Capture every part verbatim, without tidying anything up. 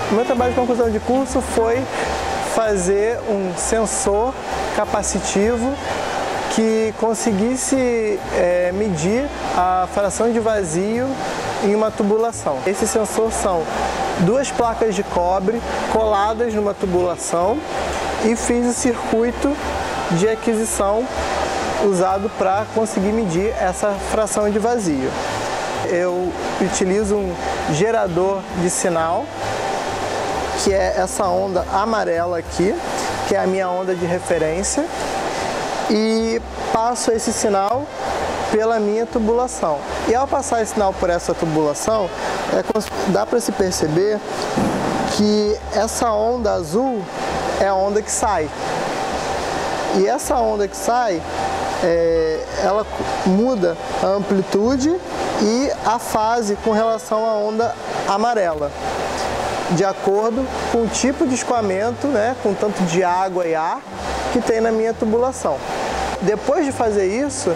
O meu trabalho de conclusão de curso foi fazer um sensor capacitivo que conseguisse é, medir a fração de vazio em uma tubulação. Esse sensor são duas placas de cobre coladas numa tubulação e fiz o circuito de aquisição usado para conseguir medir essa fração de vazio. Eu utilizo um gerador de sinal, que é essa onda amarela aqui, que é a minha onda de referência, e passo esse sinal pela minha tubulação. E ao passar esse sinal por essa tubulação, é, dá para se perceber que essa onda azul é a onda que sai. E essa onda que sai, é, ela muda a amplitude e a fase com relação à onda amarela, de acordo com o tipo de escoamento, né, com tanto de água e ar que tem na minha tubulação. Depois de fazer isso,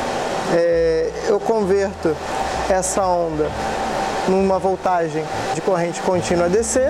é, eu converto essa onda numa voltagem de corrente contínua D C,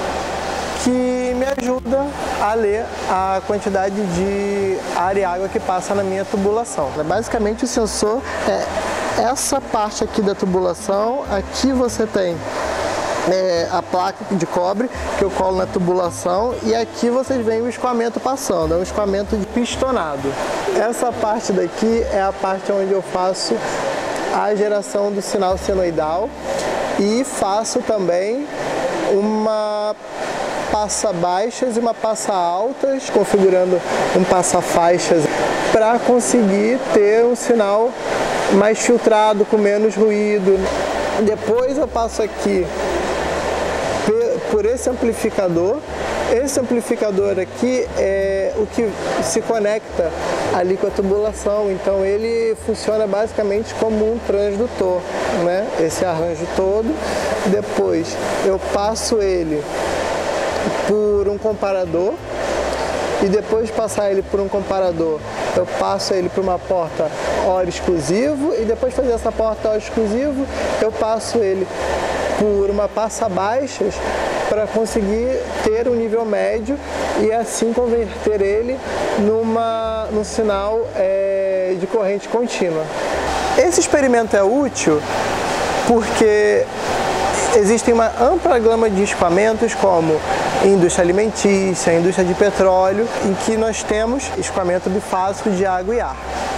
que me ajuda a ler a quantidade de ar e água que passa na minha tubulação. Basicamente, o sensor é essa parte aqui da tubulação. Aqui você tem É, a placa de cobre que eu colo na tubulação, e aqui vocês veem o escoamento passando, é um escoamento de pistonado. Essa parte daqui é a parte onde eu faço a geração do sinal senoidal e faço também uma passa baixas e uma passa altas, configurando um passa faixas para conseguir ter um sinal mais filtrado, com menos ruído. Depois eu passo aqui por esse amplificador. Esse amplificador aqui é o que se conecta ali com a tubulação, então ele funciona basicamente como um transdutor, né? Esse arranjo todo. Depois eu passo ele por um comparador, e depois de passar ele por um comparador, eu passo ele por uma porta O R exclusivo, e depois de fazer essa porta O R exclusivo, eu passo ele por uma passa baixas para conseguir ter um nível médio e assim converter ele numa, num sinal é, de corrente contínua. Esse experimento é útil porque existem uma ampla gama de escoamentos, como indústria alimentícia, indústria de petróleo, em que nós temos escoamento bifásico de água e ar.